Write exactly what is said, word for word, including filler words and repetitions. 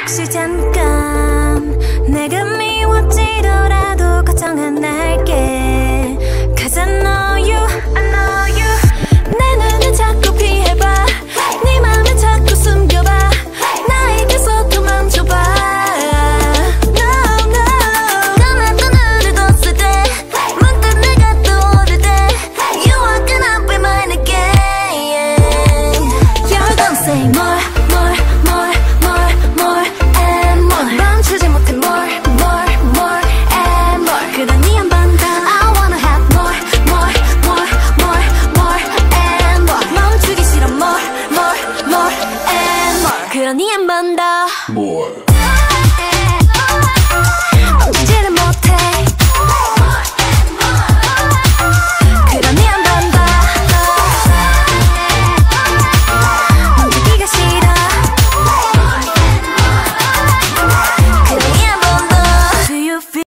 혹시 잠깐 내가 미워지더라도 걱정 안 할게 Cause I know you, I know you 내 눈은 자꾸 피해봐 네 맘을 자꾸 숨겨봐 나에게서 도망쳐봐 Say more, more, more, more, more and more 멈추지 못해 more, more, more and more 그러니 한 번 더 I wanna have more, more, more, more, more and more 멈추기 싫어 more, more, more and more 그러니 한 번 더 More